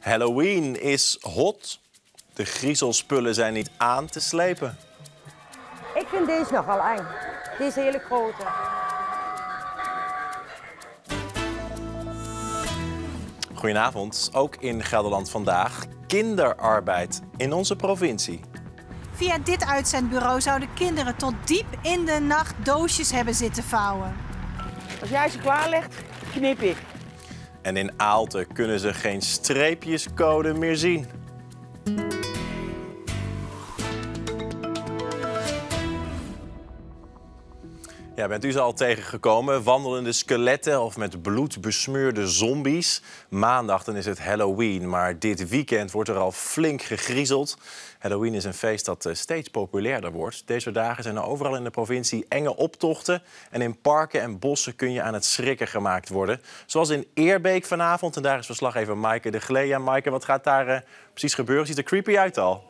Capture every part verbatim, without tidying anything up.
Halloween is hot. De griezelspullen zijn niet aan te slepen. Ik vind deze nog wel eng. Deze hele grote. Goedenavond. Ook in Gelderland vandaag kinderarbeid in onze provincie. Via dit uitzendbureau zouden kinderen tot diep in de nacht doosjes hebben zitten vouwen. Als jij ze klaarlegt, knip ik. En in Aalten kunnen ze geen streepjescode meer zien. Ja, bent u ze al tegengekomen? Wandelende skeletten of met bloed besmeurde zombies? Maandag dan is het Halloween, maar dit weekend wordt er al flink gegriezeld. Halloween is een feest dat steeds populairder wordt. Deze dagen zijn er overal in de provincie enge optochten. En in parken en bossen kun je aan het schrikken gemaakt worden. Zoals in Eerbeek vanavond. En daar is verslaggever Maaike de Glee. Ja, Maaike, wat gaat daar uh, precies gebeuren? Ziet er creepy uit al.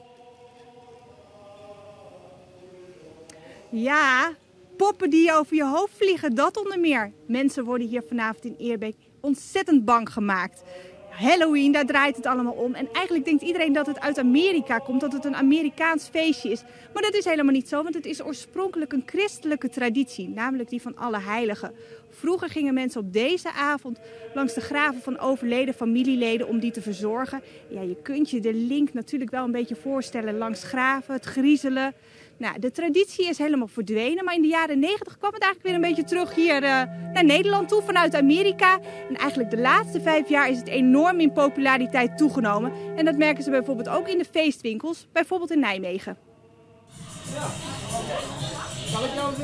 Ja, poppen die over je hoofd vliegen, dat onder meer. Mensen worden hier vanavond in Eerbeek ontzettend bang gemaakt. Halloween, daar draait het allemaal om. En eigenlijk denkt iedereen dat het uit Amerika komt, dat het een Amerikaans feestje is. Maar dat is helemaal niet zo, want het is oorspronkelijk een christelijke traditie. Namelijk die van alle heiligen. Vroeger gingen mensen op deze avond langs de graven van overleden familieleden om die te verzorgen. Ja, je kunt je de link natuurlijk wel een beetje voorstellen langs graven, het griezelen. Nou, de traditie is helemaal verdwenen, maar in de jaren negentig kwam het eigenlijk weer een beetje terug hier uh, naar Nederland toe vanuit Amerika. En eigenlijk de laatste vijf jaar is het enorm in populariteit toegenomen. En dat merken ze bijvoorbeeld ook in de feestwinkels, bijvoorbeeld in Nijmegen. Ja. Zal ik jou zo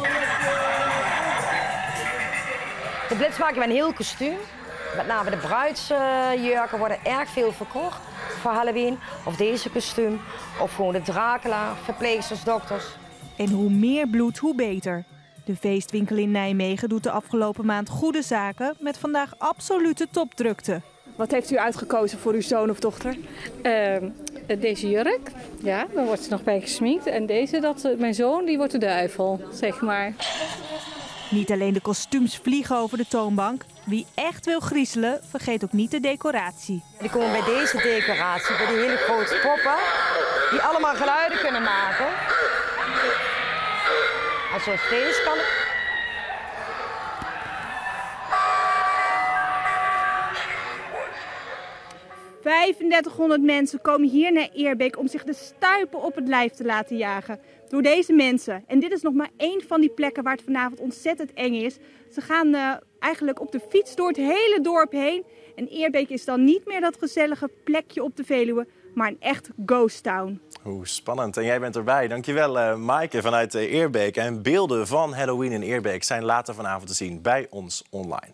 De Blitz maken we een heel kostuum. Met name de bruidsjurken worden erg veel verkocht voor Halloween. Of deze kostuum, of gewoon de Dracula, verpleegsters, dokters. En hoe meer bloed, hoe beter. De feestwinkel in Nijmegen doet de afgelopen maand goede zaken met vandaag absolute topdrukte. Wat heeft u uitgekozen voor uw zoon of dochter? Uh, deze jurk, ja, daar wordt ze nog bij gesminkt. En deze, dat, mijn zoon, die wordt de duivel, zeg maar. Niet alleen de kostuums vliegen over de toonbank. Wie echt wil griezelen, vergeet ook niet de decoratie. Die komen bij deze decoratie, bij die hele grote poppen, die allemaal geluiden kunnen maken. En zoals deze kan het. vijfendertighonderd mensen komen hier naar Eerbeek om zich de stuipen op het lijf te laten jagen. Door deze mensen. En dit is nog maar één van die plekken waar het vanavond ontzettend eng is. Ze gaan uh, eigenlijk op de fiets door het hele dorp heen. En Eerbeek is dan niet meer dat gezellige plekje op de Veluwe, maar een echt ghost town. Hoe spannend. En jij bent erbij. Dankjewel, uh, Maaike vanuit uh, Eerbeek. En beelden van Halloween in Eerbeek zijn later vanavond te zien bij ons online.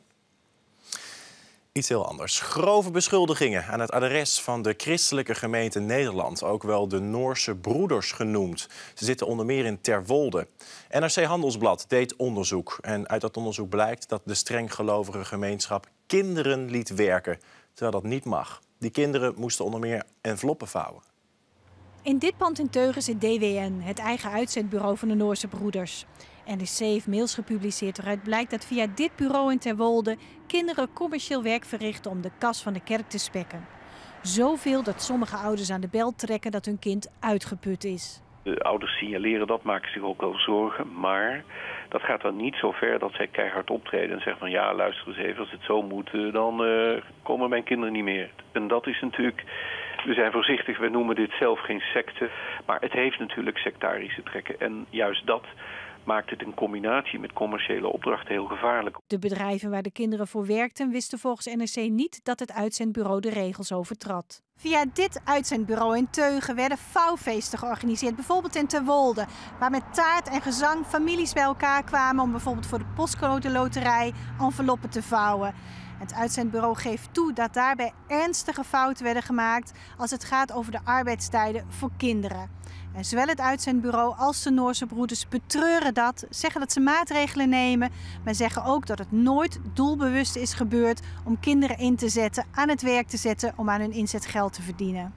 Iets heel anders. Grove beschuldigingen aan het adres van de christelijke gemeente Nederland. Ook wel de Noorse Broeders genoemd. Ze zitten onder meer in Terwolde. N R C Handelsblad deed onderzoek. En uit dat onderzoek blijkt dat de strenggelovige gemeenschap kinderen liet werken. Terwijl dat niet mag. Die kinderen moesten onder meer enveloppen vouwen. In dit pand in Teugen zit D W N, het eigen uitzendbureau van de Noorse Broeders. N R C heeft mails gepubliceerd waaruit blijkt dat via dit bureau in Terwolde kinderen commercieel werk verrichten om de kas van de kerk te spekken. Zoveel dat sommige ouders aan de bel trekken dat hun kind uitgeput is. De ouders signaleren dat, maken zich ook wel zorgen, maar dat gaat dan niet zo ver dat zij keihard optreden en zeggen van ja, luister eens even, als het zo moet, dan uh, komen mijn kinderen niet meer. En dat is natuurlijk, we zijn voorzichtig, we noemen dit zelf geen secte, maar het heeft natuurlijk sectarische trekken en juist dat maakt het in combinatie met commerciële opdrachten heel gevaarlijk. De bedrijven waar de kinderen voor werkten wisten volgens N R C niet dat het uitzendbureau de regels overtrad. Via dit uitzendbureau in Teugen werden vouwfeesten georganiseerd, bijvoorbeeld in Terwolde, waar met taart en gezang families bij elkaar kwamen om bijvoorbeeld voor de postcode loterij enveloppen te vouwen. Het uitzendbureau geeft toe dat daarbij ernstige fouten werden gemaakt als het gaat over de arbeidstijden voor kinderen. En zowel het uitzendbureau als de Noorse Broeders betreuren dat, zeggen dat ze maatregelen nemen, maar zeggen ook dat het nooit doelbewust is gebeurd om kinderen in te zetten, aan het werk te zetten om aan hun inzet geld te verdienen.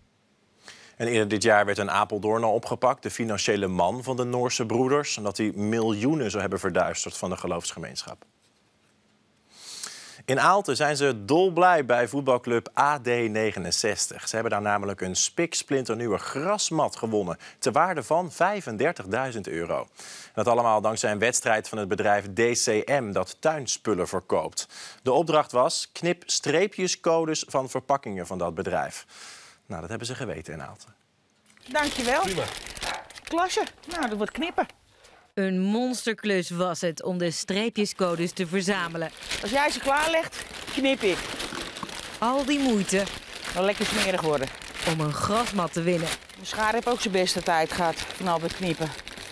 En eerder dit jaar werd een Apeldoorner opgepakt, de financiële man van de Noorse Broeders, omdat hij miljoenen zou hebben verduisterd van de geloofsgemeenschap. In Aalten zijn ze dolblij bij voetbalclub A D negenenzestig. Ze hebben daar namelijk een spiksplinternieuwe grasmat gewonnen, ter waarde van vijfendertigduizend euro. Dat allemaal dankzij een wedstrijd van het bedrijf D C M dat tuinspullen verkoopt. De opdracht was: knip streepjescodes van verpakkingen van dat bedrijf. Nou, dat hebben ze geweten in Aalten. Dankjewel. Prima. Klasse. Nou, dat wordt knippen. Een monsterklus was het om de streepjescodes te verzamelen. Als jij ze klaarlegt, knip ik. Al die moeite. Wel lekker smerig worden. Om een grasmat te winnen. De schaar heeft ook zijn beste tijd gehad van al het knippen.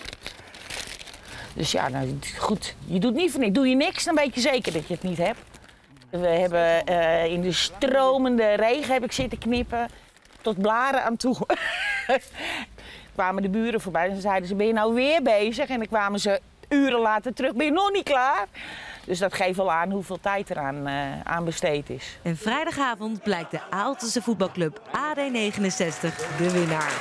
Dus ja, nou, goed. Je doet niet voor niks. Doe je niks, dan weet je zeker dat je het niet hebt. We hebben uh, in de stromende regen heb ik zitten knippen. Tot blaren aan toe. Kwamen de buren voorbij en zeiden ze: ben je nou weer bezig? En dan kwamen ze uren later terug: ben je nog niet klaar? Dus dat geeft wel aan hoeveel tijd er aan, uh, aan besteed is. En vrijdagavond blijkt de Aaltense voetbalclub A D negenenzestig de winnaar.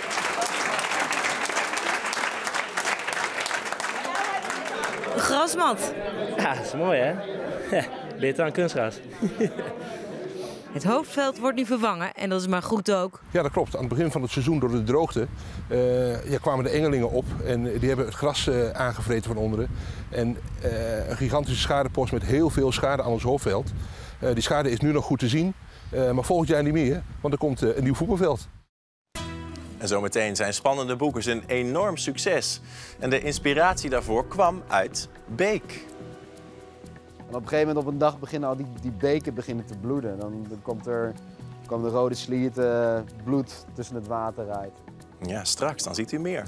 Grasmat. Ja, dat is mooi hè? Ja, beter dan kunstgras. Het hoofdveld wordt nu vervangen en dat is maar goed ook. Ja, dat klopt. Aan het begin van het seizoen door de droogte uh, ja, kwamen de engelingen op en die hebben het gras uh, aangevreten van onderen. En uh, een gigantische schadepost met heel veel schade aan ons hoofdveld. Uh, die schade is nu nog goed te zien, uh, maar volgend jaar niet meer, want er komt uh, een nieuw voetbalveld. En zometeen zijn spannende boeken een enorm succes. En de inspiratie daarvoor kwam uit Beek. En op een gegeven moment op een dag beginnen al die, die beken beginnen te bloeden. Dan, dan komt er komt de rode sliert, uh, bloed tussen het water uit. Ja, straks, dan ziet u meer.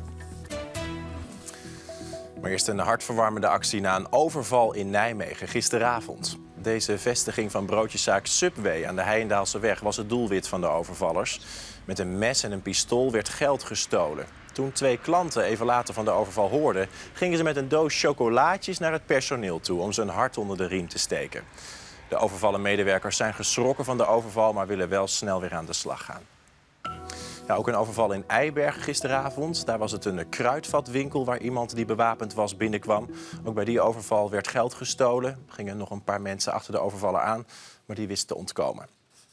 Maar eerst een hartverwarmende actie na een overval in Nijmegen gisteravond. Deze vestiging van broodjeszaak Subway aan de Heijendaalseweg was het doelwit van de overvallers. Met een mes en een pistool werd geld gestolen. Toen twee klanten even later van de overval hoorden, gingen ze met een doos chocolaatjes naar het personeel toe om ze een hart onder de riem te steken. De overvallen medewerkers zijn geschrokken van de overval, maar willen wel snel weer aan de slag gaan. Ja, ook een overval in Eibergen gisteravond. Daar was het een kruidvatwinkel waar iemand die bewapend was binnenkwam. Ook bij die overval werd geld gestolen. Er gingen nog een paar mensen achter de overvaller aan, maar die wisten te ontkomen.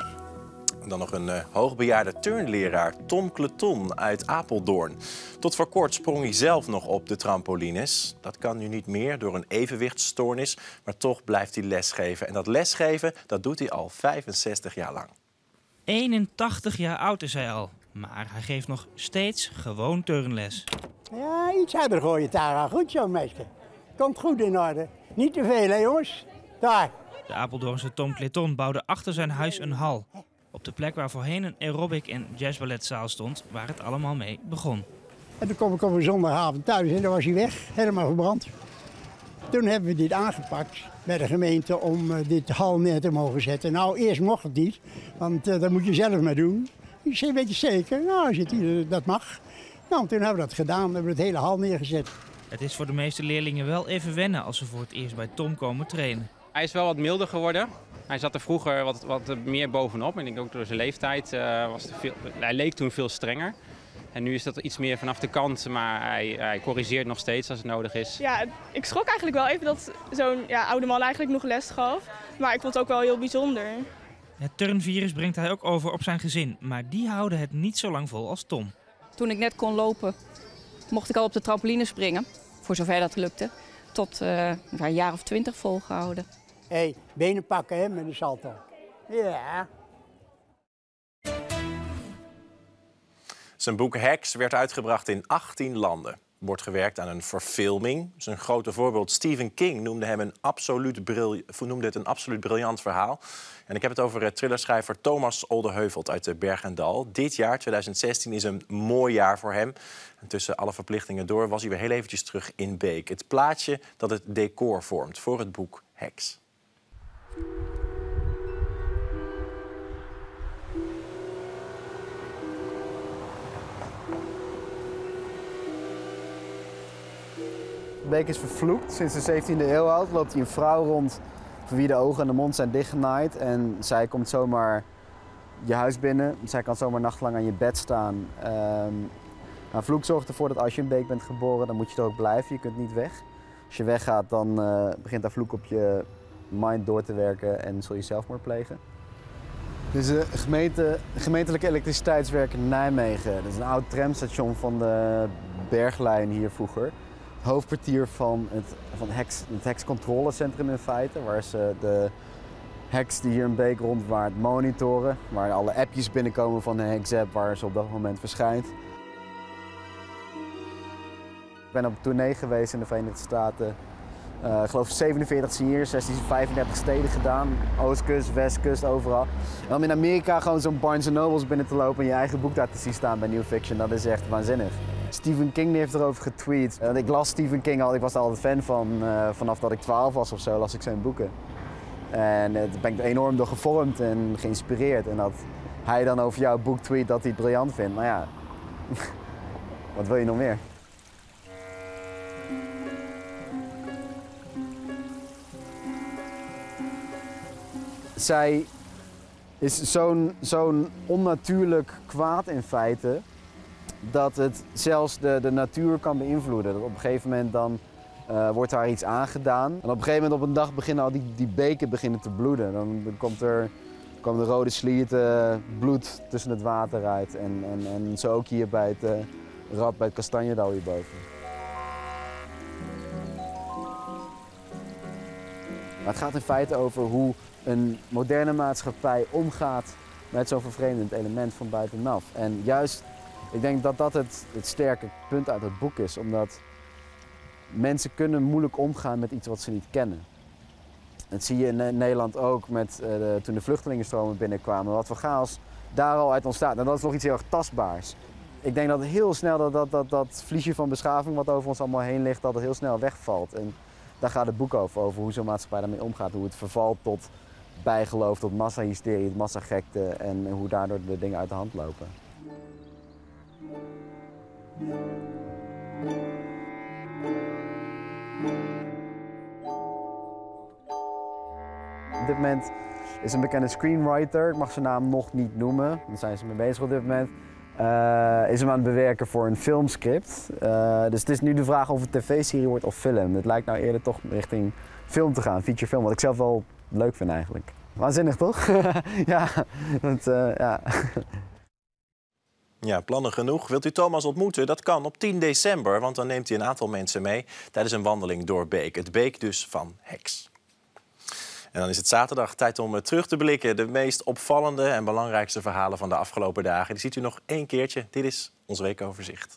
En dan nog een uh, hoogbejaarde turnleraar, Tom Kleton uit Apeldoorn. Tot voor kort sprong hij zelf nog op de trampolines. Dat kan nu niet meer door een evenwichtsstoornis, maar toch blijft hij lesgeven. En dat lesgeven, dat doet hij al vijfenzestig jaar lang. eenentachtig jaar oud is hij al, maar hij geeft nog steeds gewoon turnles. Ja, iets harder gooien, Tara. Goed zo, meisje. Komt goed in orde. Niet te veel, hè, jongens. Daar. De Apeldoornse Tom Kleton bouwde achter zijn huis een hal. Op de plek waar voorheen een aerobic- en jazzballetzaal stond, waar het allemaal mee begon. En toen kom ik op een zondagavond thuis en dan was hij weg, helemaal verbrand. Toen hebben we dit aangepakt bij de gemeente om uh, dit hal neer te mogen zetten. Nou, eerst mocht het niet, want uh, dat moet je zelf maar doen. Ik zei, weet je zeker? Nou, zit hier, dat mag. Nou, toen hebben we dat gedaan, hebben we het hele hal neergezet. Het is voor de meeste leerlingen wel even wennen als ze voor het eerst bij Tom komen trainen. Hij is wel wat milder geworden. Hij zat er vroeger wat, wat meer bovenop. En ik denk ook door zijn leeftijd uh, was het veel, hij leek toen veel strenger. En nu is dat iets meer vanaf de kant, maar hij, hij corrigeert nog steeds als het nodig is. Ja, ik schrok eigenlijk wel even dat zo'n ja, oude man eigenlijk nog les gaf. Maar ik vond het ook wel heel bijzonder. Het turnvirus brengt hij ook over op zijn gezin. Maar die houden het niet zo lang vol als Tom. Toen ik net kon lopen, mocht ik al op de trampoline springen. Voor zover dat lukte. Tot uh, een jaar of twintig volgehouden. Hé, hey, benen pakken hè, met een salto. Ja. Zijn boek Hacks werd uitgebracht in achttien landen. Er wordt gewerkt aan een verfilming. Zijn grote voorbeeld Stephen King noemde, hem een absoluut bril... noemde het een absoluut briljant verhaal. En ik heb het over thrillerschrijver Thomas Oldeheuvelt uit de Berg en Dal. Dit jaar, tweeduizend zestien, is een mooi jaar voor hem. En tussen alle verplichtingen door was hij weer heel eventjes terug in Beek. Het plaatje dat het decor vormt voor het boek Hacks. Beek is vervloekt. Sinds de zeventiende eeuw oud loopt hij een vrouw rond voor wie de ogen en de mond zijn dichtgenaaid. En zij komt zomaar je huis binnen. Zij kan zomaar nachtlang aan je bed staan. Um, nou, vloek zorgt ervoor dat als je in Beek bent geboren, dan moet je er ook blijven. Je kunt niet weg. Als je weggaat, dan uh, begint haar vloek op je mind door te werken en zul je zelfmoord plegen. Dit is de gemeente, gemeentelijke elektriciteitswerk Nijmegen. Dat is een oud tramstation van de Berglijn hier vroeger. Het hoofdkwartier van het, van Hex, het Hex-controlecentrum in feite, waar ze de Hex die hier een beek rondwaart monitoren, waar alle appjes binnenkomen van de Hex-app waar ze op dat moment verschijnt. Ik ben op tournee geweest in de Verenigde Staten. Uh, ik geloof zevenenveertig seniors, vijfendertig steden gedaan. Oostkust, Westkust, overal. En om in Amerika gewoon zo'n Barnes and Nobles binnen te lopen en je eigen boek daar te zien staan bij New Fiction, dat is echt waanzinnig. Stephen King heeft erover getweet. Uh, ik las Stephen King al, ik was er altijd fan van. Uh, vanaf dat ik twaalf was of zo las ik zijn boeken. En uh, daar ben ik er enorm door gevormd en geïnspireerd. En dat hij dan over jouw boek tweet dat hij het briljant vindt, nou ja, wat wil je nog meer? Zij is zo'n zo'n onnatuurlijk kwaad in feite, dat het zelfs de, de natuur kan beïnvloeden. Dat op een gegeven moment dan uh, wordt haar iets aangedaan. En op een gegeven moment op een dag beginnen al die, die beken beginnen te bloeden. Dan, dan komt er komen de rode slierten, bloed tussen het water uit. En, en, en zo ook hier bij het uh, rad, bij het kastanjedal hierboven. Maar het gaat in feite over hoe een moderne maatschappij omgaat met zo'n vervreemdend element van buitenaf. En juist, ik denk dat dat het, het sterke punt uit het boek is, omdat mensen kunnen moeilijk omgaan met iets wat ze niet kennen. Dat zie je in Nederland ook met, uh, de, toen de vluchtelingenstromen binnenkwamen, wat voor chaos daar al uit ontstaat. En dat is nog iets heel erg tastbaars. Ik denk dat heel snel dat, dat, dat, dat vliesje van beschaving wat over ons allemaal heen ligt, dat het heel snel wegvalt. En daar gaat het boek over, over hoe zo'n maatschappij daarmee omgaat, hoe het vervalt tot bijgeloof, tot massahysterie, tot massagekte en hoe daardoor de dingen uit de hand lopen. Op dit moment is een bekende screenwriter, ik mag zijn naam nog niet noemen, daar zijn ze mee bezig op dit moment. Uh, is hem aan het bewerken voor een filmscript. Uh, dus het is nu de vraag of het tv-serie wordt of film. Het lijkt nou eerder toch richting film te gaan, featurefilm, wat ik zelf wel leuk vind eigenlijk. Waanzinnig toch? ja, dat, uh, ja. Ja, plannen genoeg. Wilt u Thomas ontmoeten? Dat kan op tien december, want dan neemt hij een aantal mensen mee tijdens een wandeling door Beek. Het Beek dus van Hex. En dan is het zaterdag tijd om terug te blikken. De meest opvallende en belangrijkste verhalen van de afgelopen dagen. Die ziet u nog één keertje. Dit is ons weekoverzicht.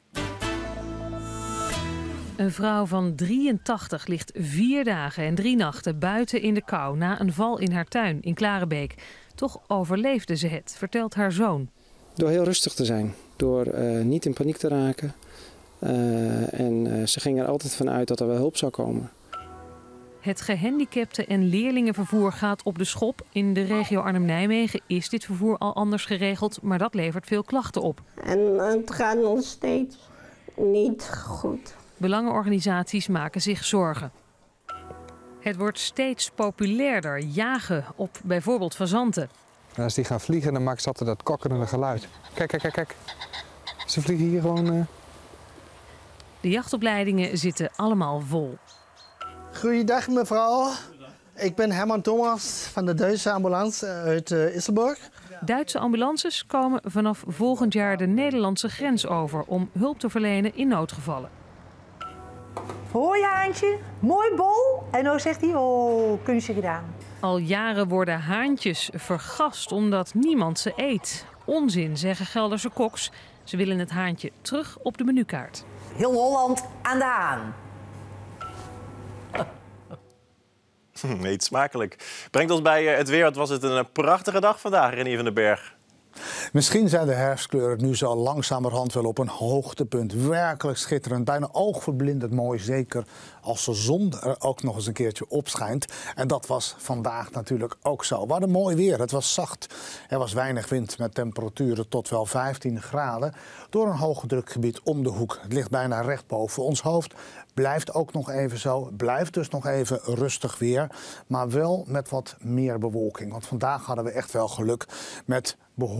Een vrouw van drieëntachtig ligt vier dagen en drie nachten buiten in de kou na een val in haar tuin in Klarenbeek. Toch overleefde ze het, vertelt haar zoon. Door heel rustig te zijn, door uh, niet in paniek te raken. Uh, en uh, ze ging er altijd van uit dat er wel hulp zou komen. Het gehandicapten- en leerlingenvervoer gaat op de schop. In de regio Arnhem-Nijmegen is dit vervoer al anders geregeld, maar dat levert veel klachten op. En het gaat nog steeds niet goed. Belangenorganisaties maken zich zorgen. Het wordt steeds populairder jagen op bijvoorbeeld fazanten. En als die gaan vliegen, dan maakt ze altijd dat kokkerende geluid. Kijk, kijk, kijk, kijk. Ze vliegen hier gewoon... Uh... De jachtopleidingen zitten allemaal vol. Goeiedag mevrouw. Ik ben Herman Thomas van de Duitse ambulance uit uh, Isselburg. Duitse ambulances komen vanaf volgend jaar de Nederlandse grens over om hulp te verlenen in noodgevallen. Hoi Haantje, mooi bol. En nou zegt hij, oh, kunstje gedaan. Al jaren worden haantjes vergast omdat niemand ze eet. Onzin, zeggen Gelderse koks. Ze willen het haantje terug op de menukaart. Heel Holland aan de haan. Eet smakelijk. Brengt ons bij het weer. Wat was het een prachtige dag vandaag, Renier van den Berg. Misschien zijn de herfstkleuren nu zo langzamerhand wel op een hoogtepunt. Werkelijk schitterend, bijna oogverblindend mooi. Zeker als de zon er ook nog eens een keertje opschijnt. En dat was vandaag natuurlijk ook zo. We hadden mooi weer, het was zacht. Er was weinig wind met temperaturen tot wel vijftien graden. Door een hoogdrukgebied om de hoek. Het ligt bijna recht boven ons hoofd. Blijft ook nog even zo. Blijft dus nog even rustig weer. Maar wel met wat meer bewolking. Want vandaag hadden we echt wel geluk met behoorlijk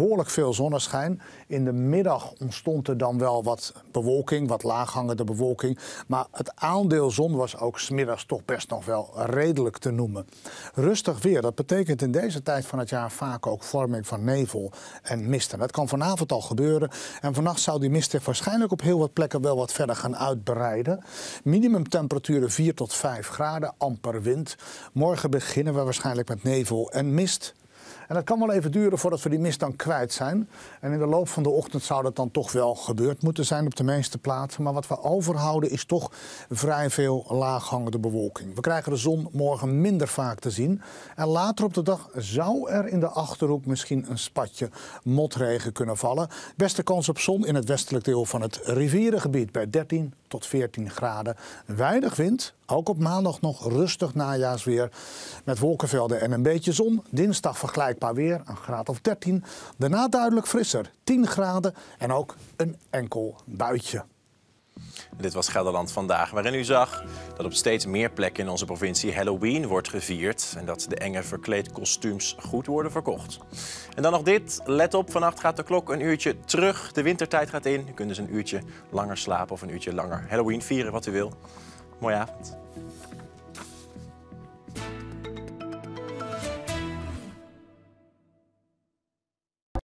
behoorlijk veel zonneschijn. In de middag ontstond er dan wel wat bewolking, wat laaghangende bewolking. Maar het aandeel zon was ook 's middags toch best nog wel redelijk te noemen. Rustig weer, dat betekent in deze tijd van het jaar vaak ook vorming van nevel en mist. En dat kan vanavond al gebeuren. En vannacht zou die mist waarschijnlijk op heel wat plekken wel wat verder gaan uitbreiden. Minimumtemperaturen vier tot vijf graden, amper wind. Morgen beginnen we waarschijnlijk met nevel en mist. En dat kan wel even duren voordat we die mist dan kwijt zijn. En in de loop van de ochtend zou dat dan toch wel gebeurd moeten zijn op de meeste plaatsen. Maar wat we overhouden is toch vrij veel laaghangende bewolking. We krijgen de zon morgen minder vaak te zien. En later op de dag zou er in de Achterhoek misschien een spatje motregen kunnen vallen. Beste kans op zon in het westelijk deel van het rivierengebied bij dertien tot veertien graden. Weinig wind. Ook op maandag nog rustig najaarsweer met wolkenvelden en een beetje zon. Dinsdag vergelijkbaar weer, een graad of dertien. Daarna duidelijk frisser, tien graden en ook een enkel buitje. Dit was Gelderland Vandaag, waarin u zag dat op steeds meer plekken in onze provincie Halloween wordt gevierd en dat de enge verkleedkostuums goed worden verkocht. En dan nog dit, let op, vannacht gaat de klok een uurtje terug, de wintertijd gaat in. U kunt dus een uurtje langer slapen of een uurtje langer Halloween vieren, wat u wil. Mooie avond.